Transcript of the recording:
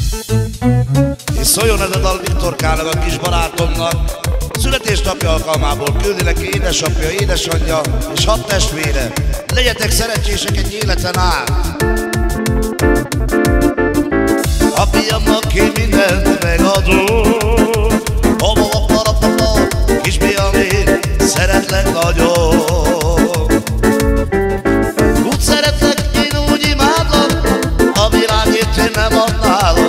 És szóljon ez a dal Viktorkának, a kis barátomnak. Születésnapja alkalmából küldi neki édesapja, édesanyja és 6 testvére. Legyetek szerencsések egy életen át. A fiamnak én mindent megadok. Kisfiam, én szeretlek nagyon. Úgy szeretlek, én úgy imádlak, a világért én nem adnálok.